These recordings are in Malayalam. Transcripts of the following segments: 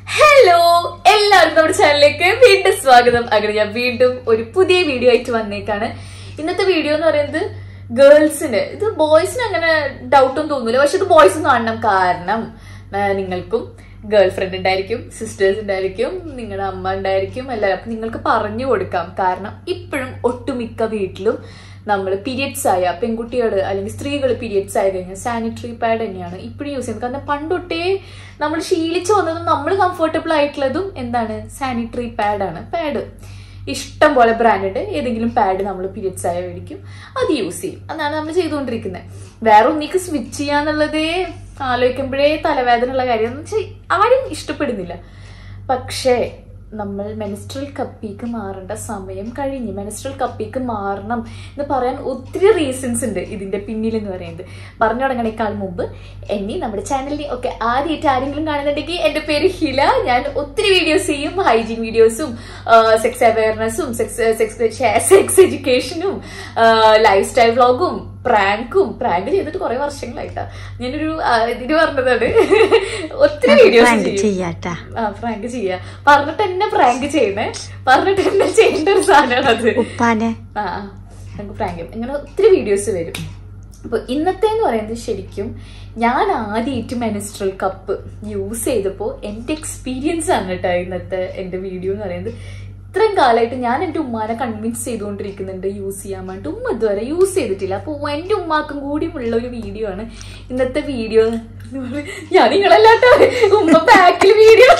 ഹലോ എല്ലാവർക്കും നമ്മുടെ ചാനലിലേക്ക് വീണ്ടും സ്വാഗതം. അങ്ങനെ ഞാൻ വീണ്ടും ഒരു പുതിയ വീഡിയോ ആയിട്ട് വന്നേക്കാണ്. ഇന്നത്തെ വീഡിയോ എന്ന് പറയുന്നത് ഗേൾസിന്, ഇത് ബോയ്സിന് അങ്ങനെ ഡൗട്ടും തോന്നില്ല, പക്ഷെ ഇത് ബോയ്സ് കാണണം. കാരണം നിങ്ങൾക്കും ഗേൾ ഫ്രണ്ട് ഉണ്ടായിരിക്കും, സിസ്റ്റേഴ്സ് ഉണ്ടായിരിക്കും, നിങ്ങളുടെ അമ്മ ഉണ്ടായിരിക്കും, എല്ലാവരും. അപ്പൊ നിങ്ങൾക്ക് പറഞ്ഞു കൊടുക്കാം. കാരണം ഇപ്പോഴും ഒട്ടുമിക്ക വീട്ടിലും നമ്മൾ പീരിയഡ്സ് ആയ പെൺകുട്ടികൾ അല്ലെങ്കിൽ സ്ത്രീകൾ പീരിയഡ്സ് ആയി കഴിഞ്ഞാൽ സാനിറ്ററി പാഡ് തന്നെയാണ് ഇപ്പോഴും യൂസ് ചെയ്യുന്നത്. കാരണം പണ്ടൊട്ടേ നമ്മൾ ശീലിച്ചു വന്നതും നമ്മൾ കംഫർട്ടബിൾ ആയിട്ടുള്ളതും എന്താണ്, സാനിറ്ററി പാഡാണ്. പാഡ് ഇഷ്ടം പോലെ ബ്രാൻഡ്, ഏതെങ്കിലും പാഡ് നമ്മൾ പീരിയഡ്സ് ആയ മേടിക്കും, അത് യൂസ് ചെയ്യും. അതാണ് നമ്മൾ ചെയ്തുകൊണ്ടിരിക്കുന്നത്. വേറെ ഒന്നിക്ക് സ്വിച്ച് ചെയ്യാന്നുള്ളതേ ആലോചിക്കുമ്പോഴേ തലവേദന ഉള്ള കാര്യം എന്ന് വെച്ചാൽ ആരും ഇഷ്ടപ്പെടുന്നില്ല. പക്ഷേ നമ്മൾ മെൻസ്ട്രൽ കപ്പിക്ക് മാറേണ്ട സമയം കഴിഞ്ഞു. മെൻസ്ട്രൽ കപ്പിക്ക് മാറണം എന്ന് പറയാൻ ഒത്തിരി റീസൺസ് ഉണ്ട് ഇതിന്റെ പിന്നിൽ എന്ന് പറയുന്നത്. പറഞ്ഞു തുടങ്ങണേക്കാൾ മുമ്പ് എന്നെ നമ്മുടെ ചാനലിൽ ഒക്കെ ആദ്യമായിട്ട് ആരെങ്കിലും കാണുന്നുണ്ടെങ്കിൽ എൻ്റെ പേര് ഹില. ഞാൻ ഒത്തിരി വീഡിയോസ് ചെയ്യും, ഹൈജീൻ വീഡിയോസും സെക്സ് അവയർനെസ്സും സെക്സ് എഡ്യൂക്കേഷനും ലൈഫ് സ്റ്റൈൽ വ്ളോഗും പ്രാങ്ക് ചെയ്തിട്ട് കുറെ വർഷങ്ങളായിട്ടാ. ഞാനൊരു ഇതിന് പറഞ്ഞതാണ്, ഒത്തിരി വീഡിയോസ് പ്രാങ്ക് ചെയ്യാ പറഞ്ഞിട്ട് എന്നെ പ്രാങ്ക് ചെയ്യണേ, പറഞ്ഞിട്ട് എന്നെ ചെയ്യേണ്ട ഒരു സാധനമാണ് അത്. ഞങ്ങൾക്ക് പ്രാങ്ക് ഇങ്ങനെ ഒത്തിരി വീഡിയോസ് വരും. അപ്പൊ ഇന്നത്തെ എന്ന് പറയുന്നത് ശരിക്കും ഞാൻ ആദ്യമായിട്ട് മെൻസ്ട്രൽ കപ്പ് യൂസ് ചെയ്തപ്പോ എന്റെ എക്സ്പീരിയൻസ് ആണ് കേട്ടോ ഇന്നത്തെ എന്റെ വീഡിയോ എന്ന് പറയുന്നത്. ഇത്രയും കാലമായിട്ട് ഞാൻ എൻ്റെ ഉമ്മാനെ കൺവിൻസ് ചെയ്തുകൊണ്ടിരിക്കുന്നുണ്ട് യൂസ് ചെയ്യാൻ വേണ്ടിട്ട്. ഉമ്മ ഇതുവരെ യൂസ് ചെയ്തിട്ടില്ല. അപ്പൊ എൻ്റെ ഉമ്മാക്കും കൂടി ഉള്ള ഒരു വീഡിയോ ആണ് ഇന്നത്തെ വീഡിയോ. ഞാൻ നിങ്ങളല്ലാട്ടോ ഉമ്മ ബാക്കിൽ വീഡിയോ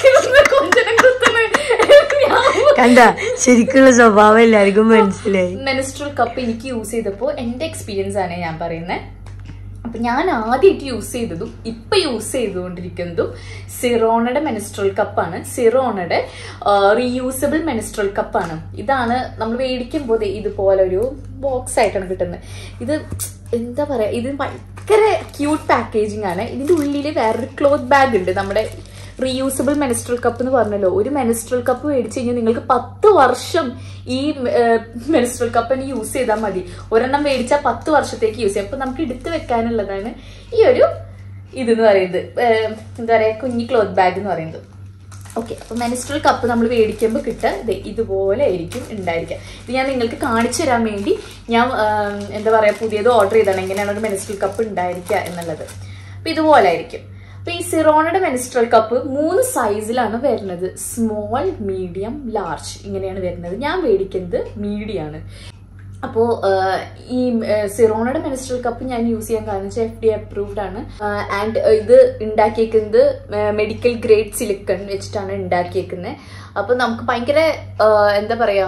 കണ്ട ശരിക്കുള്ള സ്വഭാവം എല്ലാവർക്കും മനസ്സിലായി. മെൻസ്ട്രൽ കപ്പ് എനിക്ക് യൂസ് ചെയ്തപ്പോ എന്റെ എക്സ്പീരിയൻസ് ആണ് ഞാൻ പറയുന്നത്. അപ്പൊ ഞാൻ ആദ്യമായിട്ട് യൂസ് ചെയ്തതും ഇപ്പൊ യൂസ് ചെയ്തുകൊണ്ടിരിക്കുന്നതും സിറോണയുടെ മെൻസ്ട്രൽ കപ്പാണ്. സിറോണയുടെ റീയൂസബിൾ മെൻസ്ട്രൽ കപ്പാണ്. ഇതാണ് നമ്മൾ മേടിക്കുമ്പോൾ ഇതുപോലെ ഒരു ബോക്സ് ആയിട്ടാണ് കിട്ടുന്നത്. ഇത് എന്താ പറയാ, ഇത് ഭയങ്കര ക്യൂട്ട് പാക്കേജിങ് ആണ്. ഇതിന്റെ ഉള്ളിൽ വേറൊരു ക്ലോത്ത് ബാഗ് ഉണ്ട്. നമ്മുടെ റീയൂസബിൾ മെൻസ്ട്രൽ കപ്പ് എന്ന് പറഞ്ഞല്ലോ, ഒരു മെൻസ്ട്രൽ കപ്പ് മേടിച്ചു കഴിഞ്ഞാൽ നിങ്ങൾക്ക് 10 വർഷം ഈ മെൻസ്ട്രൽ കപ്പ് തന്നെ യൂസ് ചെയ്താൽ മതി. ഒരെണ്ണം മേടിച്ചാൽ 10 വർഷത്തേക്ക് യൂസ് ചെയ്യാം. അപ്പൊ നമുക്ക് എടുത്തു വെക്കാനുള്ളതാണ് ഈ ഒരു ഇതെന്ന് പറയുന്നത്, എന്താ പറയാ, കുഞ്ഞി ക്ലോത്ത് ബാഗ് എന്ന് പറയുന്നത്. ഓക്കെ, അപ്പൊ മെൻസ്ട്രൽ കപ്പ് നമ്മൾ മേടിക്കുമ്പോൾ കിട്ടുക ഇതുപോലെ ആയിരിക്കും ഉണ്ടായിരിക്കുക. ഇത് ഞാൻ നിങ്ങൾക്ക് കാണിച്ചു തരാൻ വേണ്ടി ഞാൻ എന്താ പറയാ പുതിയത് ഓർഡർ ചെയ്താണ് എങ്ങനെയാണ് ഒരു മെൻസ്ട്രൽ കപ്പ് ഉണ്ടായിരിക്കുക എന്നുള്ളത്. അപ്പൊ ഇതുപോലെ ആയിരിക്കും. അപ്പൊ ഈ സിറോണയുടെ മെൻസ്ട്രൽ കപ്പ് 3 സൈസിലാണ് വരുന്നത്. സ്മോൾ, മീഡിയം, ലാർജ് ഇങ്ങനെയാണ് വരുന്നത്. ഞാൻ മേടിക്കുന്നത് മീഡിയം ആണ്. അപ്പോ ഈ സിറോണയുടെ മെൻസ്ട്രൽ കപ്പ് ഞാൻ യൂസ് ചെയ്യാൻ കാരണം FDA അപ്രൂവ്ഡ് ആണ്. ആൻഡ് ഇത് ഉണ്ടാക്കിയേക്കുന്നത് മെഡിക്കൽ ഗ്രേഡ് സിലിക്കൺ വെച്ചിട്ടാണ് ഉണ്ടാക്കിയേക്കുന്നത്. അപ്പൊ നമുക്ക് ഭയങ്കര എന്താ പറയാ,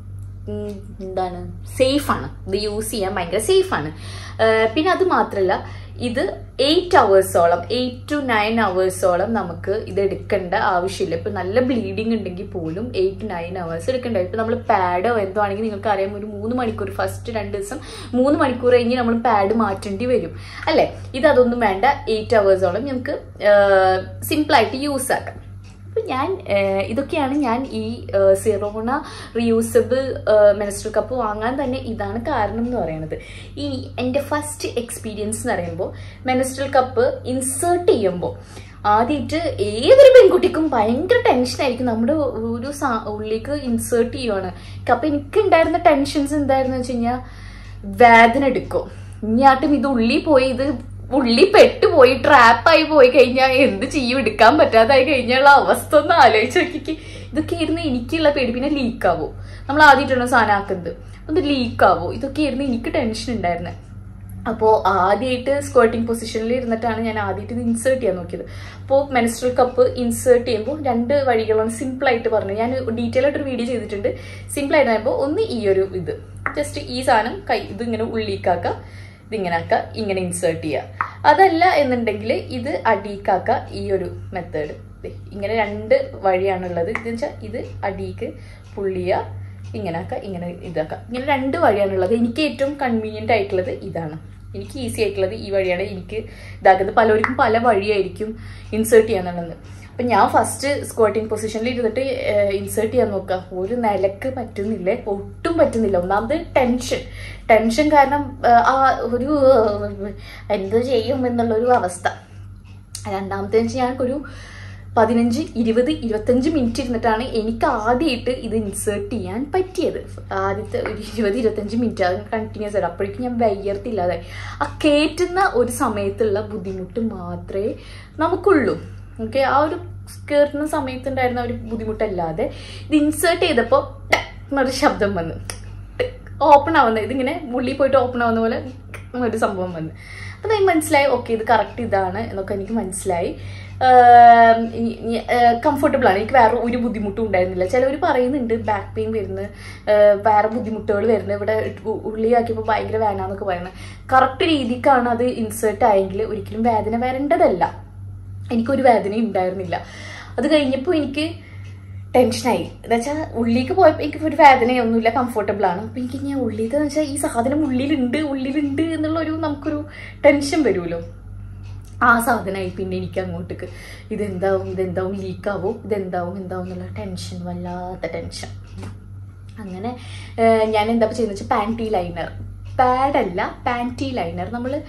എന്താണ്, സേഫ് ആണ്. ഇത് യൂസ് ചെയ്യാൻ ഭയങ്കര സേഫ് ആണ്. പിന്നെ അത് മാത്രല്ല, ഇത് 8 hours-ഓളം 8 to 9 hours-ഓളം നമുക്ക് ഇത് എടുക്കേണ്ട ആവശ്യമില്ല. ഇപ്പൊ നല്ല ബ്ലീഡിങ് ഉണ്ടെങ്കിൽ പോലും 8 to 9 hours എടുക്കണ്ട. ഇപ്പൊ നമ്മൾ പാഡോ എന്തോ ആണെങ്കിൽ നിങ്ങൾക്ക് അറിയാം, ഒരു 3 മണിക്കൂർ, ഫസ്റ്റ് 2 ദിവസം 3 മണിക്കൂർ കഴിഞ്ഞ് നമ്മൾ പാഡ് മാറ്റേണ്ടി വരും അല്ലെ. ഇത് അതൊന്നും വേണ്ട. 8 hours-ഓളം നമുക്ക് സിമ്പിളായിട്ട് യൂസ് ആക്കാം. അപ്പൊ ഇതൊക്കെയാണ് ഞാൻ ഈ സിറോണ റീയൂസബിൾ മെൻസ്ട്രൽ കപ്പ് വാങ്ങാൻ തന്നെ ഇതാണ് കാരണം എന്ന് പറയുന്നത്. ഈ എൻ്റെ ഫസ്റ്റ് എക്സ്പീരിയൻസ് എന്ന് പറയുമ്പോൾ മെൻസ്ട്രൽ കപ്പ് ഇൻസേർട്ട് ചെയ്യുമ്പോൾ ആദ്യമായിട്ട് ഏതൊരു പെൺകുട്ടിക്കും ഭയങ്കര ടെൻഷനായിരിക്കും. നമ്മുടെ ഒരു ഉള്ളിലേക്ക് ഇൻസേർട്ട് ചെയ്യുവാണ്. അപ്പൊ എനിക്ക് ഉണ്ടായിരുന്ന ടെൻഷൻസ് എന്തായിരുന്നു വെച്ച് കഴിഞ്ഞാൽ, വേദന എടുക്കും, ഇനിയാട്ടും ഇത് ഉള്ളിൽ പോയി, ഇത് ഉള്ളി പെട്ടുപോയി ട്രാപ്പായി പോയി കഴിഞ്ഞാൽ എന്ത് ചെയ്യും, എടുക്കാൻ പറ്റാതായി കഴിഞ്ഞുള്ള അവസ്ഥ ഒന്ന് ആലോചിച്ച് നോക്കിക്ക്. ഇതൊക്കെ ആയിരുന്നു എനിക്കുള്ള പേടി. പിന്നെ ലീക്കാവോ, നമ്മൾ ആദ്യമായിട്ടാണ് സാധനം ആക്കുന്നത്, ഒന്ന് ലീക്കാവോ, ഇതൊക്കെ ആയിരുന്നു എനിക്ക് ടെൻഷൻ ഉണ്ടായിരുന്നത്. അപ്പോൾ ആദ്യമായിട്ട് സ്ക്വേർട്ടിങ് പൊസിഷനിൽ ഇരുന്നിട്ടാണ് ഞാൻ ആദ്യമായിട്ട് ഇത് ഇൻസേർട്ട് ചെയ്യാൻ നോക്കിയത്. അപ്പോൾ മെൻസ്ട്രൽ കപ്പ് ഇൻസേർട്ട് ചെയ്യുമ്പോൾ 2 വഴികളാണ് സിമ്പിളായിട്ട് പറഞ്ഞത്. ഞാൻ ഡീറ്റെയിൽ ആയിട്ടൊരു വീഡിയോ ചെയ്തിട്ടുണ്ട്. സിമ്പിളായിട്ട് പറയുമ്പോൾ ഒന്ന് ഈ ഒരു ഇത് ജസ്റ്റ് ഈ സാധനം ഇത് ഇങ്ങനെ ഉള്ളിക്കാക്കുക, ഇതിങ്ങനെ ആക്കുക, ഇങ്ങനെ ഇൻസേർട്ട് ചെയ്യുക. അതല്ല എന്നുണ്ടെങ്കിൽ ഇത് അടിക്കാക്കുക, ഈ ഒരു മെത്തേഡ്. ഇങ്ങനെ 2 വഴിയാണുള്ളത്. ഇതെന്ന് വെച്ചാൽ ഇത് അടിക്ക് പുള്ളിയ, ഇങ്ങനെ ആക്കുക, ഇങ്ങനെ ഇതാക്കുക. ഇങ്ങനെ 2 വഴിയാണുള്ളത്. എനിക്ക് ഏറ്റവും കൺവീനിയൻ്റ് ആയിട്ടുള്ളത് ഇതാണ്. എനിക്ക് ഈസി ആയിട്ടുള്ളത് ഈ വഴിയാണ് എനിക്ക് ഇതാക്കുന്നത്. പലർക്കും പല വഴിയായിരിക്കും ഇൻസേർട്ട് ചെയ്യാന്നുള്ളത്. അപ്പൊ ഞാൻ ഫസ്റ്റ് സ്ക്വാട്ടിങ് പൊസിഷനിൽ ഇരുന്നിട്ട് ഇൻസേർട്ട് ചെയ്യാൻ നോക്കുക. ഒരു നിലക്ക് പറ്റുന്നില്ല, ഒട്ടും പറ്റുന്നില്ല. ഒന്നാമത് ടെൻഷൻ കാരണം ആ ഒരു എന്ത് ചെയ്യും എന്നുള്ളൊരു അവസ്ഥ. രണ്ടാമത്തെ ഞങ്ങൾക്കൊരു 15, 20, 25 മിനിറ്റ് ഇരുന്നിട്ടാണ് എനിക്ക് ആദ്യമായിട്ട് ഇത് ഇൻസേർട്ട് ചെയ്യാൻ പറ്റിയത്. ആദ്യത്തെ ഒരു 20-25 മിനിറ്റ് അത് കണ്ടിന്യൂസ് ആയിട്ട്. അപ്പോഴേക്കും ഞാൻ വയ്യർത്തില്ലാതായി. ആ കയറ്റുന്ന ഒരു സമയത്തുള്ള ബുദ്ധിമുട്ട് മാത്രമേ നമുക്കുള്ളൂ. ഓക്കെ, ആ ഒരു കയറുന്ന സമയത്തുണ്ടായിരുന്ന ഒരു ബുദ്ധിമുട്ടല്ലാതെ ഇത് ഇൻസേർട്ട് ചെയ്തപ്പോൾ ഒരു ശബ്ദം വന്നു, ഓപ്പൺ ആവുന്നത്, ഇതിങ്ങനെ ഉള്ളിൽ പോയിട്ട് ഓപ്പൺ ആവുന്ന പോലെ ഒരു സംഭവം വന്നു. അപ്പം എനിക്ക് മനസ്സിലായി, ഓക്കെ ഇത് കറക്റ്റ് ഇതാണ് എന്നൊക്കെ എനിക്ക് മനസ്സിലായി. കംഫർട്ടബിൾ ആണ്, എനിക്ക് വേറെ ഒരു ബുദ്ധിമുട്ടും ഉണ്ടായിരുന്നില്ല. ചിലവർ പറയുന്നുണ്ട് ബാക്ക് പെയിൻ വരുന്നത്, വേറെ ബുദ്ധിമുട്ടുകൾ വരുന്നത്, ഇവിടെ ഉള്ളിയാക്കിയപ്പോൾ ഭയങ്കര വേദനയെന്നൊക്കെ പറയുന്നത്. കറക്റ്റ് രീതിക്കാണ് അത് ഇൻസേർട്ട് ആയെങ്കിൽ ഒരിക്കലും വേദന വരേണ്ടതല്ല. എനിക്കൊരു വേദനയും ഉണ്ടായിരുന്നില്ല. അത് കഴിഞ്ഞപ്പോൾ എനിക്ക് ടെൻഷനായി. എന്ന് വെച്ചാൽ ഉള്ളിലേക്ക് പോയപ്പോൾ എനിക്ക് ഒരു വേദനയൊന്നുമില്ല, കംഫർട്ടബിൾ ആണ്. അപ്പം എനിക്ക് ഞാൻ ഉള്ളിലെന്ന് വെച്ചാൽ ഈ സാധനം ഉള്ളിലുണ്ട് എന്നുള്ളൊരു നമുക്കൊരു ടെൻഷൻ വരുമല്ലോ. ആ സാധനമായി പിന്നെ എനിക്ക് അങ്ങോട്ടേക്ക് ഇതെന്താവും ലീക്കാവോ, ഇതെന്താവും എന്നുള്ള ടെൻഷൻ, വല്ലാത്ത ടെൻഷൻ. അങ്ങനെ ഞാൻ എന്താ ചെയ്യുന്നത് വെച്ചാൽ പാൻറ്റി ലൈനർ, പാഡല്ല പാൻറ്റി ലൈനർ.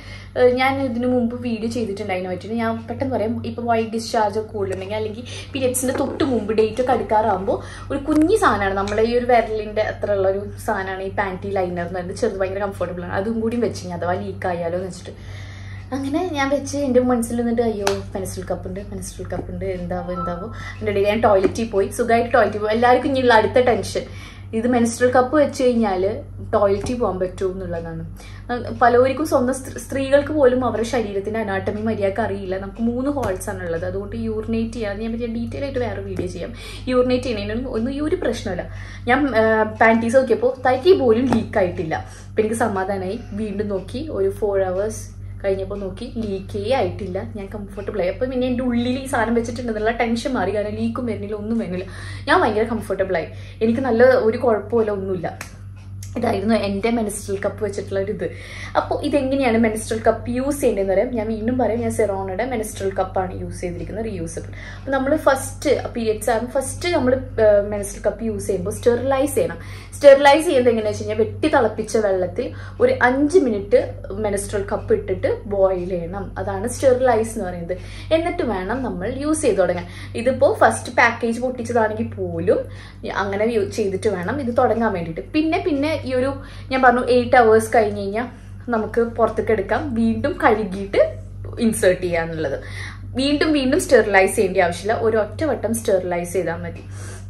ഞാൻ ഇതിനു മുമ്പ് വീഡിയോ ചെയ്തിട്ടുണ്ട് അതിനെ പറ്റിയിട്ട്. ഞാൻ പെട്ടെന്ന് പറയാം, ഇപ്പോൾ വൈറ്റ് ഡിസ്ചാർജ് ഒക്കെ കൂടുതലുണ്ടെങ്കിൽ അല്ലെങ്കിൽ പീരിയഡ്സിൻ്റെ തൊട്ട് മുമ്പ് ഡേറ്റ് ഒക്കെ അടുക്കാറാകുമ്പോൾ ഒരു കുഞ്ഞി സാധനമാണ്, നമ്മളെ ഈ ഒരു വിരലിൻ്റെ അത്ര ഉള്ള ഒരു സാധനമാണ് ഈ പാൻറ്റി ലൈനർ എന്ന് പറയുന്നത്. ചെറുത് ഭയങ്കര കംഫർട്ടബിൾ ആണ്. അതും കൂടി വെച്ച് ഞാൻ അഥവാ ലീക്കായാലോ എന്ന് വെച്ചിട്ട് അങ്ങനെ ഞാൻ വെച്ച് എൻ്റെ മനസ്സിൽ നിന്നിട്ട് അയ്യോ മെൻസ്ട്രുവൽ കപ്പ് ഉണ്ട് എന്താവോ എൻ്റെ ഇടയിൽ ഞാൻ ടോയ്ലറ്റിൽ പോയി, സുഖമായിട്ട് ടോയ്ലറ്റിൽ പോയി. എല്ലാവർക്കും ഇനിയുള്ള അടുത്ത ടെൻഷൻ ഇത് മെൻസ്ട്രുവൽ കപ്പ് വെച്ച് കഴിഞ്ഞാൽ ടോയ്ലറ്റിൽ പോകാൻ പറ്റുമോ എന്നുള്ളതാണ്. പലവർക്കും സ്വന്തം സ്ത്രീകൾക്ക് പോലും അവരുടെ ശരീരത്തിൻ്റെ അനാട്ടമി മര്യാദക്ക് അറിയില്ല. നമുക്ക് 3 ഹോൾസ് ആണുള്ളത്. അതുകൊണ്ട് യൂറിനേറ്റ് ചെയ്യാൻ ഞാൻ ഡീറ്റെയിൽ ആയിട്ട് വേറെ വീഡിയോ ചെയ്യാം. യൂറിനേറ്റ് ചെയ്യുന്നതിനൊന്നും ഒന്നും ഈ ഒരു പ്രശ്നമില്ല. ഞാൻ പാൻറ്റീസ് നോക്കിയപ്പോൾ തൈക്ക് പോലും ലീക്കായിട്ടില്ല. അപ്പം എനിക്ക് സമാധാനമായി. വീണ്ടും നോക്കി, ഒരു 4 hours കഴിഞ്ഞപ്പോൾ നോക്കി, ലീക്കേ ആയിട്ടില്ല. ഞാൻ കംഫർട്ടബിൾ ആയി. അപ്പം പിന്നെ എൻ്റെ ഉള്ളിൽ ഈ സാധനം വെച്ചിട്ടുണ്ടെന്നുള്ള ടെൻഷൻ മാറി. കാരണം ലീക്കും വരുന്നില്ല, ഒന്നും വരുന്നില്ല. ഞാൻ ഭയങ്കര കംഫർട്ടബിൾ ആയി. എനിക്ക് നല്ല ഒരു കുഴപ്പമില്ല, ഒന്നുമില്ല. ഇതായിരുന്നു എൻ്റെ മെൻസ്ട്രുവൽ കപ്പ് വെച്ചിട്ടുള്ള ഒരു ഇത്. അപ്പോൾ ഇതെങ്ങനെയാണ് മെൻസ്ട്രുവൽ കപ്പ് യൂസ് ചെയ്യേണ്ടതെന്ന് പറയാം. ഞാൻ വീണ്ടും പറയാം, ഞാൻ സിറോണയുടെ മെൻസ്ട്രുവൽ കപ്പാണ് യൂസ് ചെയ്തിരിക്കുന്നത്, റീയൂസബിൾ. അപ്പോൾ നമ്മൾ ഫസ്റ്റ് പീരിയഡ്സ് ആകുമ്പോൾ ഫസ്റ്റ് നമ്മൾ മെൻസ്ട്രുവൽ കപ്പ് യൂസ് ചെയ്യുമ്പോൾ സ്റ്റെറിലൈസ് ചെയ്യണം. സ്റ്റെറിലൈസ് ചെയ്യുന്നത് എങ്ങനെയാണെന്ന് വെച്ച് കഴിഞ്ഞാൽ വെട്ടി തിളപ്പിച്ച വെള്ളത്തിൽ ഒരു 5 മിനിറ്റ് മെൻസ്ട്രുവൽ കപ്പ് ഇട്ടിട്ട് ബോയിൽ ചെയ്യണം. അതാണ് സ്റ്റെറിലൈസ് എന്ന് പറയുന്നത്. എന്നിട്ട് വേണം നമ്മൾ യൂസ് ചെയ്ത് തുടങ്ങാൻ. ഇതിപ്പോൾ ഫസ്റ്റ് പാക്കേജ് പൊട്ടിച്ചതാണെങ്കിൽ പോലും അങ്ങനെ ചെയ്തിട്ട് വേണം ഇത് തുടങ്ങാൻ വേണ്ടിയിട്ട്. പിന്നെ ഈ ഒരു ഞാൻ പറഞ്ഞു 8 hours കഴിഞ്ഞ് കഴിഞ്ഞാൽ നമുക്ക് പുറത്തേക്ക് എടുക്കാം. വീണ്ടും കഴുകിയിട്ട് ഇൻസേർട്ട് ചെയ്യാന്നുള്ളത്. വീണ്ടും സ്റ്റെറിലൈസ് ചെയ്യേണ്ട ആവശ്യമില്ല. ഒരു ഒറ്റ വട്ടം സ്റ്റെറിലൈസ് ചെയ്താൽ മതി.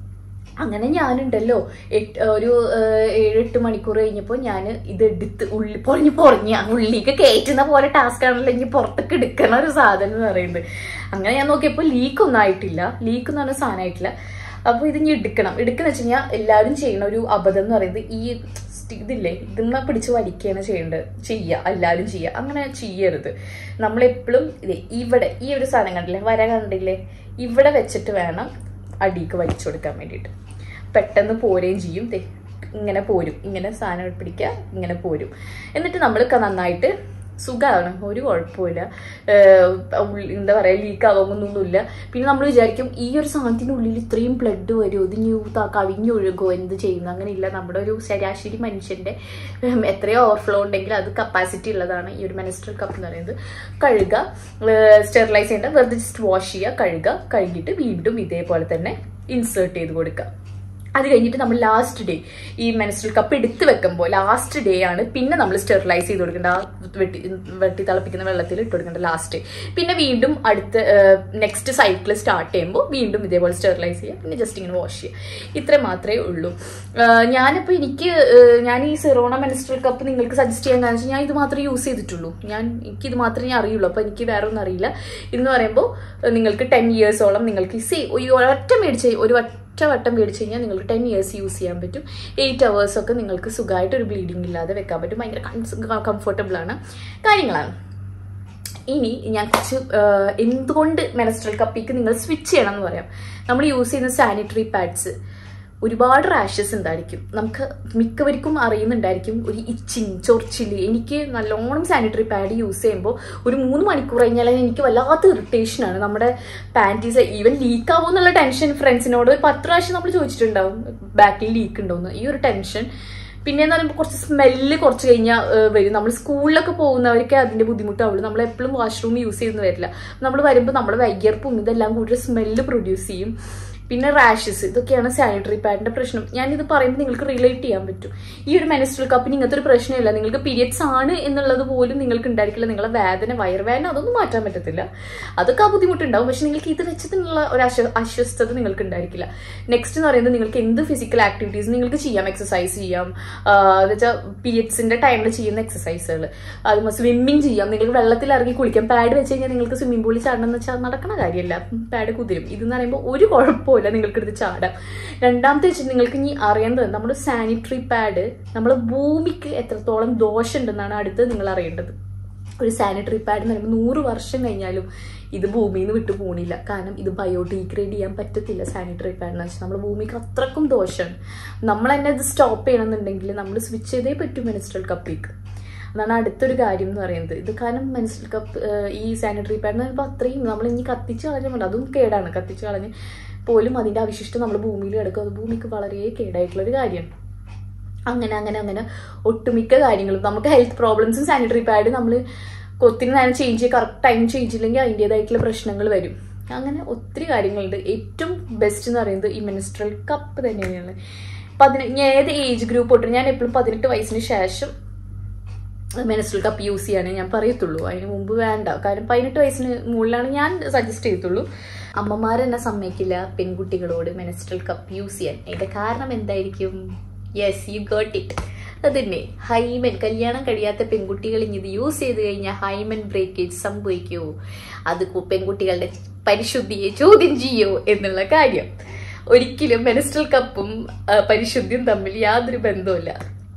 അങ്ങനെ ഞാനുണ്ടല്ലോ ഒരു 7-8 മണിക്കൂർ കഴിഞ്ഞപ്പോൾ ഞാൻ ഇത് എടുത്ത് പൊറഞ്ഞ ഉള്ളിലേക്ക് കയറ്റുന്ന പോലെ ടാസ്ക് ആണല്ലോ ഇനി പുറത്തേക്ക് എടുക്കണ ഒരു സാധനം എന്ന് പറയുന്നത്. അങ്ങനെ ഞാൻ നോക്കിയപ്പോൾ ലീക്കൊന്നും ആയിട്ടില്ല. ലീക്ക് എന്ന് പറഞ്ഞ സാധനമായിട്ടില്ല. അപ്പോൾ ഇത് ഇനി എടുക്കുന്ന വെച്ച് കഴിഞ്ഞാൽ എല്ലാവരും ചെയ്യുന്ന ഒരു അബദ്ധം എന്ന് പറയുന്നത് ഈ ഇതില്ലേ, ഇതിമ്മ പിടിച്ച് വലിക്കുകയാണ് ചെയ്യുക. എല്ലാവരും ചെയ്യുക. അങ്ങനെ ചെയ്യരുത്. നമ്മളെപ്പോഴും ഇവിടെ ഈ ഒരു സാധനം കണ്ടില്ലേ, വര കണ്ടില്ലേ, ഇവിടെ വെച്ചിട്ട് വേണം അടിക്ക് വലിച്ചു കൊടുക്കാൻ വേണ്ടിയിട്ട്. പെട്ടെന്ന് പോരുകയും ചെയ്യും. ഇങ്ങനെ പോരും, ഇങ്ങനെ സാധനം പിടിക്കുക, ഇങ്ങനെ പോരും. എന്നിട്ട് നമ്മൾ നന്നായിട്ട് സുഖമാണ്, ഒരു കുഴപ്പമില്ല. എന്താ പറയുക, ലീക്ക് ആവുമൊന്നുമില്ല. പിന്നെ നമ്മൾ വിചാരിക്കും ഈ ഒരു സാധനത്തിൻ്റെ ഉള്ളിൽ ഇത്രയും ബ്ലഡ് വരുമോ, ഇത് കവിഞ്ഞൊഴുകുമോ, എന്ത് ചെയ്യുന്നു? അങ്ങനെയില്ല. നമ്മുടെ ഒരു ശരാശരി മനുഷ്യൻ്റെ എത്രയോ ഓവർഫ്ലോ ഉണ്ടെങ്കിൽ അത് കപ്പാസിറ്റി ഉള്ളതാണ് ഈ ഒരു മെൻസ്ട്രുവൽ കപ്പ് എന്ന് പറയുന്നത്. കഴുകുക, സ്റ്റെറിലൈസ് ചെയ്യേണ്ട, വെറുതെ ജസ്റ്റ് വാഷ് ചെയ്യുക, കഴുകിയിട്ട് വീണ്ടും ഇതേപോലെ തന്നെ ഇൻസേർട്ട് ചെയ്ത് കൊടുക്കുക. അത് കഴിഞ്ഞിട്ട് നമ്മൾ ലാസ്റ്റ് ഡേ ഈ മെൻസ്ട്രുവൽ കപ്പ് എടുത്ത് വെക്കുമ്പോൾ ലാസ്റ്റ് ഡേ ആണ് പിന്നെ നമ്മൾ സ്റ്റെറിലൈസ് ചെയ്ത് കൊടുക്കേണ്ട. ആ വെട്ടി തിളപ്പിക്കുന്ന വെള്ളത്തിൽ ഇട്ട് കൊടുക്കേണ്ട ലാസ്റ്റ്. പിന്നെ വീണ്ടും അടുത്ത നെക്സ്റ്റ് സൈക്കിൾ സ്റ്റാർട്ട് ചെയ്യുമ്പോൾ വീണ്ടും ഇതേപോലെ സ്റ്റെറിലൈസ് ചെയ്യുക. പിന്നെ ജസ്റ്റ് ഇങ്ങനെ വാഷ് ചെയ്യുക. ഇത്ര മാത്രമേ ഉള്ളൂ. ഞാനിപ്പോൾ ഞാൻ ഈ സിറോണ മെൻസ്ട്രുവൽ കപ്പ് നിങ്ങൾക്ക് സജസ്റ്റ് ചെയ്യാൻ കാരണം വെച്ചാൽ ഞാൻ ഇത് മാത്രമേ യൂസ് ചെയ്തിട്ടുള്ളൂ. എനിക്കിത് മാത്രമേ അറിയുള്ളൂ. അപ്പോൾ എനിക്ക് വേറെ ഒന്നും അറിയില്ല. ഇതെന്ന് പറയുമ്പോൾ നിങ്ങൾക്ക് 10 yearsോളം നിങ്ങൾക്ക് ഒറ്റ വട്ടം മേടിച്ച് കഴിഞ്ഞാൽ നിങ്ങൾക്ക് 10 years യൂസ് ചെയ്യാൻ പറ്റും. 8 hours ഒക്കെ നിങ്ങൾക്ക് സുഖമായിട്ട് ഒരു ബ്ലീഡിങ് ഇല്ലാതെ വെക്കാൻ പറ്റും. ഭയങ്കര കംഫർട്ടബിൾ ആണ് കാര്യങ്ങളാണ്. ഇനി ഞാൻ കുറച്ച് എന്തുകൊണ്ട് മെൻസ്ട്രുവൽ കപ്പിക്ക് നിങ്ങൾ സ്വിച്ച് ചെയ്യണം എന്ന് പറയാം. നമ്മൾ യൂസ് ചെയ്യുന്ന സാനിറ്ററി പാഡ്സ് ഒരുപാട് റാഷസ് ഉണ്ടായിരിക്കും. നമുക്ക് മിക്കവർക്കും അറിയുന്നുണ്ടായിരിക്കും ഒരു ഇച്ചിങ്, ചൊറിച്ചിൽ. എനിക്ക് നല്ലോണം സാനിറ്ററി പാഡ് യൂസ് ചെയ്യുമ്പോൾ ഒരു 3 മണിക്കൂർ കഴിഞ്ഞാൽ എനിക്ക് വല്ലാത്ത ഇറിറ്റേഷനാണ്. നമ്മുടെ പാൻറ്റീസ് ഈവൻ ലീക്ക് ആവുമോ എന്നുള്ള ടെൻഷൻ ഫ്രണ്ട്സിനോട് 10 പ്രാവശ്യം നമ്മൾ ചോദിച്ചിട്ടുണ്ടാവും ബാക്കിൽ ലീക്ക് ഉണ്ടോയെന്ന്. ഈ ഒരു ടെൻഷൻ പിന്നെയെന്ന് പറയുമ്പോൾ കുറച്ച് സ്മെല്ല് കുറച്ച് കഴിഞ്ഞാൽ വരും. നമ്മൾ സ്കൂളിലൊക്കെ പോകുന്നവർക്ക് അതിൻ്റെ ബുദ്ധിമുട്ടാവുള്ളൂ. നമ്മൾ എപ്പോഴും വാഷ്റൂം യൂസ് ചെയ്യുന്ന വരില്ല. നമ്മൾ വരുമ്പോൾ നമ്മുടെ വൈകിയർപ്പും ഇതെല്ലാം കൂടി സ്മെല്ല് പ്രൊഡ്യൂസ് ചെയ്യും. പിന്നെ റാഷസ്, ഇതൊക്കെയാണ് സാനിറ്ററി പാഡിന്റെ പ്രശ്നം. ഞാനിത് പറയുമ്പോൾ നിങ്ങൾക്ക് റിലേറ്റ് ചെയ്യാൻ പറ്റും. ഈ ഒരു മെൻസ്ട്രൽ കപ്പിന് ഇങ്ങനത്തെ ഒരു പ്രശ്നമില്ല. നിങ്ങൾക്ക് പീരിയഡ്സ് ആണ് എന്നുള്ളത് പോലും നിങ്ങൾക്ക് ഉണ്ടായിരിക്കില്ല. നിങ്ങളെ വേദന, വയറുവേദന അതൊന്നും മാറ്റാൻ പറ്റത്തില്ല. അതൊക്കെ ആ ബുദ്ധിമുട്ടുണ്ടാവും. പക്ഷെ നിങ്ങൾക്ക് ഇത് വെച്ചതിനുള്ള ഒരു അസ്വസ്ഥത നിങ്ങൾക്ക് ഉണ്ടായിരിക്കില്ല. നെക്സ്റ്റ് എന്ന് പറയുന്നത് നിങ്ങൾക്ക് എന്ത് ഫിസിക്കൽ ആക്ടിവിറ്റീസ് നിങ്ങൾക്ക് ചെയ്യാം. എക്സസൈസ് ചെയ്യാം, എന്ന് വെച്ചാൽ പീരിയഡ്സിന്റെ ടൈമിൽ ചെയ്യുന്ന എക്സസൈസുകൾ. അത് സ്വിമ്മിങ് ചെയ്യാം. നിങ്ങൾക്ക് വെള്ളത്തിൽ ഇറങ്ങി കുളിക്കാം. പാഡ് വെച്ച് കഴിഞ്ഞാൽ നിങ്ങൾക്ക് സ്വിമ്മിംഗ് പൂളിൽ ചാടണം എന്ന് വെച്ചാൽ നടക്കണ കാര്യമല്ല. പാഡ് കുതിരും. ഇതെന്ന് പറയുമ്പോൾ ഒരു കുഴപ്പമില്ല, നിങ്ങൾക്ക് എടുത്ത് ചാടാം. രണ്ടാമത്തെ വെച്ചാൽ നിങ്ങൾക്ക് ഇനി അറിയേണ്ടത് നമ്മുടെ സാനിറ്ററി പാഡ് നമ്മുടെ ഭൂമിക്ക് എത്രത്തോളം ദോഷമുണ്ടെന്നാണ് അടുത്ത് നിങ്ങൾ അറിയേണ്ടത്. ഒരു സാനിറ്ററി പാഡ് എന്ന് പറയുമ്പോൾ 100 വർഷം കഴിഞ്ഞാലും ഇത് ഭൂമിയിൽ നിന്ന് വിട്ടു പോണില്ല. കാരണം ഇത് ബയോഡീഗ്രേഡ് ചെയ്യാൻ പറ്റത്തില്ല. സാനിറ്ററി പാഡ് എന്ന് വെച്ചാൽ നമ്മുടെ ഭൂമിക്ക് അത്രക്കും ദോഷമാണ്. നമ്മൾ തന്നെ ഇത് സ്റ്റോപ്പ് ചെയ്യണമെന്നുണ്ടെങ്കിൽ നമ്മൾ സ്വിച്ച് ചെയ്തേ പറ്റും മെൻസ്ട്രൽ കപ്പിലേക്ക്. അതാണ് അടുത്തൊരു കാര്യം എന്ന് പറയുന്നത്. ഇത് കാരണം മെൻസ്ട്രൽ കപ്പ് ഈ സാനിറ്ററി പാഡ് എന്ന് പറയുമ്പോൾ അത്രയും നമ്മൾ ഇനി കത്തിച്ച് കളഞ്ഞാൽ മതി. അതും കേടാണ്. കത്തിച്ച് കളഞ്ഞ് പോലും അതിൻ്റെ അവശിഷ്ടം നമ്മൾ ഭൂമിയിൽ കിടക്കും. അത് ഭൂമിക്ക് വളരെ കേടായിട്ടുള്ളൊരു കാര്യമാണ്. അങ്ങനെ ഒട്ടുമിക്ക കാര്യങ്ങളും നമുക്ക് ഹെൽത്ത് പ്രോബ്ലംസും സാനിറ്ററി പാഡ് നമ്മൾ ഒത്തിരി നേരം ചേഞ്ച് ചെയ്യുക, കറക്റ്റ് ടൈം ചേഞ്ച് ചെയ്യില്ലെങ്കിൽ അതിൻ്റെതായിട്ടുള്ള പ്രശ്നങ്ങൾ വരും. അങ്ങനെ ഒത്തിരി കാര്യങ്ങളുണ്ട്. ഏറ്റവും ബെസ്റ്റ് എന്ന് പറയുന്നത് ഈ മെൻസ്ട്രൽ കപ്പ് തന്നെയാണ്. ഏത് ഏജ് ഗ്രൂപ്പ് തൊട്ട് ഞാൻ എപ്പോഴും 18 വയസ്സിന് ശേഷം മെൻസ്ട്രൽ കപ്പ് യൂസ് ചെയ്യാനേ ഞാൻ പറയത്തുള്ളൂ. അതിന് മുമ്പ് വേണ്ട. കാരണം 18 വയസ്സിന് മുകളിലാണ് ഞാൻ സജസ്റ്റ് ചെയ്യത്തുള്ളൂ. അമ്മമാരെന്നെ സമ്മതിക്കില്ല പെൺകുട്ടികളോട് മെൻസ്ട്രൽ കപ്പ് യൂസ് ചെയ്യാൻ. അതിന്റെ കാരണം എന്തായിരിക്കും? Yes, you got it. അതന്നെ, ഹൈമൻ. കല്യാണം കഴിയാത്ത പെൺകുട്ടികൾ ഇനി ഇത് യൂസ് ചെയ്ത് കഴിഞ്ഞാൽ ഹൈമൻ ബ്രേക്കേജ് സംഭവിക്കുമോ, അത് പെൺകുട്ടികളുടെ പരിശുദ്ധിയെ ചോദ്യം ചെയ്യോ എന്നുള്ള കാര്യം. ഒരിക്കലും മെൻസ്ട്രൽ കപ്പും പരിശുദ്ധിയും തമ്മിൽ യാതൊരു ബന്ധവുമില്ല.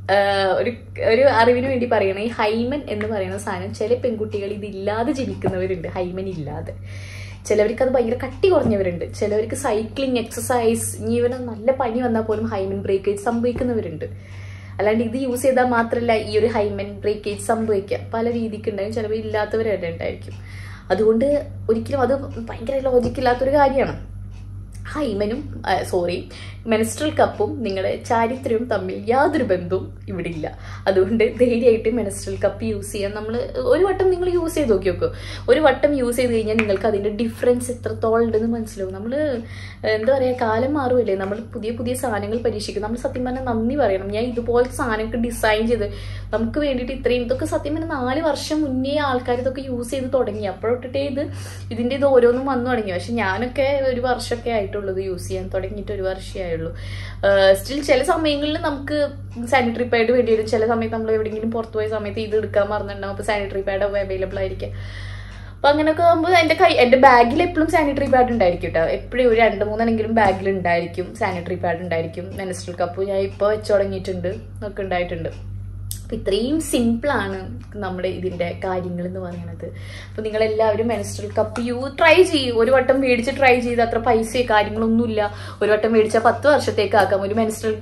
ഒരു അറിവിന് വേണ്ടി പറയണ, ഈ ഹൈമൻ എന്ന് പറയുന്ന സാധനം ചില പെൺകുട്ടികൾ ഇതില്ലാതെ ജനിക്കുന്നവരുണ്ട്. ഹൈമൻ ഇല്ലാതെ. ചിലവർക്ക് അത് ഭയങ്കര കട്ടി കുറഞ്ഞവരുണ്ട്. ചിലവർക്ക് സൈക്ലിംഗ്, എക്സസൈസ്, ഇനി ഇവന് നല്ല പനി വന്നാൽ പോലും ഹൈമൻ ബ്രേക്കേജ് സംഭവിക്കുന്നവരുണ്ട്. അല്ലാണ്ട് ഇത് യൂസ് ചെയ്താൽ മാത്രമല്ല ഈ ഒരു ഹൈമൻ ബ്രേക്കേജ് സംഭവിക്കാം. പല രീതിക്ക് ഉണ്ടാവും. ചിലവർ ഇല്ലാത്തവരെ ഉണ്ടായിരിക്കും. അതുകൊണ്ട് ഒരിക്കലും അത് ഭയങ്കര ലോജിക്കില്ലാത്തൊരു കാര്യമാണ്. ഹൈമനും മെൻസ്ട്രൽ കപ്പും നിങ്ങളുടെ ചാരിത്രവും തമ്മിൽ യാതൊരു ബന്ധവും ഇവിടെ ഇല്ല. അതുകൊണ്ട് ധൈര്യമായിട്ട് മെൻസ്ട്രൽ കപ്പ് യൂസ് ചെയ്യാൻ നമ്മൾ ഒരു വട്ടം നിങ്ങൾ യൂസ് ചെയ്ത് നോക്കിയോക്കോ. ഒരു വട്ടം യൂസ് ചെയ്ത് കഴിഞ്ഞാൽ നിങ്ങൾക്ക് അതിൻ്റെ ഡിഫറൻസ് എത്രത്തോളം ഉണ്ടെന്ന് മനസ്സിലാവും. നമ്മൾ എന്താ പറയുക, കാലം മാറുമല്ലേ, നമ്മൾ പുതിയ പുതിയ സാധനങ്ങൾ പരീക്ഷിക്കും. നമ്മൾ സത്യം പറഞ്ഞാൽ നന്ദി പറയണം. ഞാൻ ഇതുപോലത്തെ സാധനമൊക്കെ ഡിസൈൻ ചെയ്ത് നമുക്ക് വേണ്ടിയിട്ട് ഇതൊക്കെ സത്യം പറഞ്ഞാൽ 4 വർഷം മുന്നേ ആൾക്കാർ ഇതൊക്കെ യൂസ് ചെയ്ത് തുടങ്ങി. അപ്പോഴൊട്ടിട്ടേ ഇതിൻ്റെ ഇത് ഓരോന്നും വന്നു തുടങ്ങി. പക്ഷെ ഞാനൊക്കെ 1 വർഷമൊക്കെ ആയിട്ടുള്ളത് യൂസ് ചെയ്യാൻ തുടങ്ങിയിട്ട് 1 വർഷമേ ആയുള്ളൂ. സ്റ്റിൽ ചില സമയങ്ങളിൽ നമുക്ക് സാനിറ്ററി പാഡ് വേണ്ടി വരും. ചില സമയത്ത് നമ്മൾ എവിടെയെങ്കിലും പുറത്തു പോയ സമയത്ത് ഇത് എടുക്കാൻ മറന്നിട്ടുണ്ടാവും. അപ്പോൾ സാനിറ്ററി പാഡ് അവൈലബിൾ ആയിരിക്കും. അപ്പൊ അങ്ങനെയൊക്കെ ആകുമ്പോൾ എൻ്റെ ബാഗിൽ എപ്പോഴും സാനിറ്ററി പാഡ് ഉണ്ടായിരിക്കും കേട്ടോ. എപ്പോഴും ഒരു 2-3 ബാഗിൽ ഉണ്ടായിരിക്കും സാനിറ്ററി പാഡ് ഉണ്ടായിരിക്കും. മെൻസ്ട്രൽ കപ്പ് ഞാൻ ഇപ്പോൾ വെച്ച് തുടങ്ങിയിട്ടുണ്ട്, ഒക്കെ ഉണ്ടായിട്ടുണ്ട്. അപ്പം ഇത്രയും സിമ്പിളാണ് നമ്മുടെ ഇതിൻ്റെ കാര്യങ്ങൾ എന്ന് പറയുന്നത്. അപ്പോൾ നിങ്ങളെല്ലാവരും മെൻസ്ട്രൽ കപ്പ് ട്രൈ ചെയ്യും. ഒരു വട്ടം മേടിച്ച് ട്രൈ ചെയ്ത് അത്ര പൈസയോ കാര്യങ്ങളൊന്നുമില്ല. ഒരു വട്ടം മേടിച്ചാൽ 10 വർഷത്തേക്ക് ആക്കാം. ഒരു മെൻസ്ട്രൽ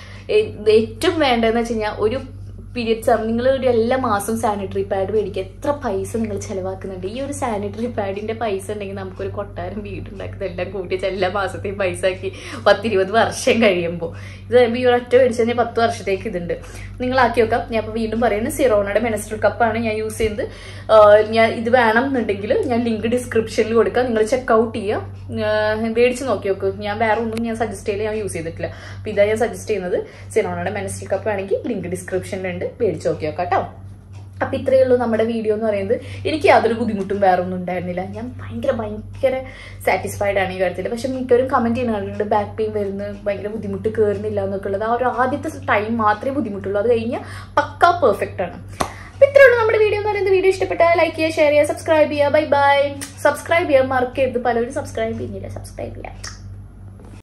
ഏറ്റവും വേണ്ടതെന്ന് വെച്ച് കഴിഞ്ഞാൽ ഒരു പീരിയഡ്സ് ആകുമ്പോൾ നിങ്ങൾ ഒരു എല്ലാ മാസവും സാനിറ്ററി പാഡ് മേടിക്കുക. എത്ര പൈസ നിങ്ങൾ ചിലവാക്കുന്നുണ്ട്. ഈ ഒരു സാനിറ്ററി പാഡിന്റെ പൈസ ഉണ്ടെങ്കിൽ നമുക്കൊരു കൊട്ടാരം വീടുണ്ടാക്കുന്നത് എല്ലാം കൂട്ടിച്ച് എല്ലാ മാസത്തെയും പൈസ ആക്കി 10-20 വർഷം കഴിയുമ്പോൾ ഇത് ഈ ഒരൊറ്റ മേടിച്ചു കഴിഞ്ഞാൽ 10 വർഷത്തേക്ക് ഇതുണ്ട്. നിങ്ങളാക്കി വെക്കാം. ഞാൻ ഇപ്പോൾ വീണ്ടും പറയുന്നത് സിറോണയുടെ മെൻസ്ട്രൽ കപ്പാണ് ഞാൻ യൂസ് ചെയ്യുന്നത്. ഞാൻ ഇത് വേണം എന്നുണ്ടെങ്കിൽ ഞാൻ ലിങ്ക് ഡിസ്ക്രിപ്ഷനിൽ കൊടുക്കാം. നിങ്ങൾ ചെക്കൗട്ട് ചെയ്യുക, മേടിച്ച് നോക്കി നോക്കൂ. ഞാൻ വേറെ ഒന്നും ഞാൻ സജസ്റ്റ് ചെയ്യില്ല, ഞാൻ യൂസ് ചെയ്തിട്ടില്ല. അപ്പോൾ ഇതാ ഞാൻ സജസ്റ്റ് ചെയ്യുന്നത്. സിറോണയുടെ മെൻസ്ട്രൽ കപ്പ് ആണെങ്കിൽ ലിങ്ക് ഡിസ്ക്രിപ്ഷനിലുണ്ട്, മേടിച്ച് നോക്കി നോക്കാം കേട്ടോ. അപ്പൊ ഇത്രയേ ഉള്ളൂ നമ്മുടെ വീഡിയോ എന്ന് പറയുന്നത്. എനിക്ക് യാതൊരു ബുദ്ധിമുട്ടും വേറെ ഒന്നും ഉണ്ടായിരുന്നില്ല. ഞാൻ ഭയങ്കര സാറ്റിസ്ഫൈഡ് ആണ് ഈ കാര്യത്തിൽ. പക്ഷെ മിക്കവരും കമന്റ് ചെയ്യുന്നുണ്ട് ബാക്ക് പെയിൻ വരുന്നു, ഭയങ്കര ബുദ്ധിമുട്ട് കയറുന്നില്ല എന്നൊക്കെ ഉള്ളത്. ആ ഒരു ആദ്യത്തെ ടൈം മാത്രമേ ബുദ്ധിമുട്ടുള്ളൂ. അത് കഴിഞ്ഞാൽ പക്കാ പെർഫെക്റ്റ് ആണ്. അപ്പൊ ഇത്രയേ ഉള്ളൂ നമ്മുടെ വീഡിയോ എന്ന് പറയുന്നത്. വീഡിയോ ഇഷ്ടപ്പെട്ടാൽ ലൈക്ക് ചെയ്യുക, ഷെയർ ചെയ്യുക, സബ്സ്ക്രൈബ് ചെയ്യുക. Bye bye. സബ്സ്ക്രൈബ് ചെയ്യാൻ മറക്കരുത്. പലരും സബ്സ്ക്രൈബ് ചെയ്യുന്നില്ല. സബ്സ്ക്രൈബ് ചെയ്യാം.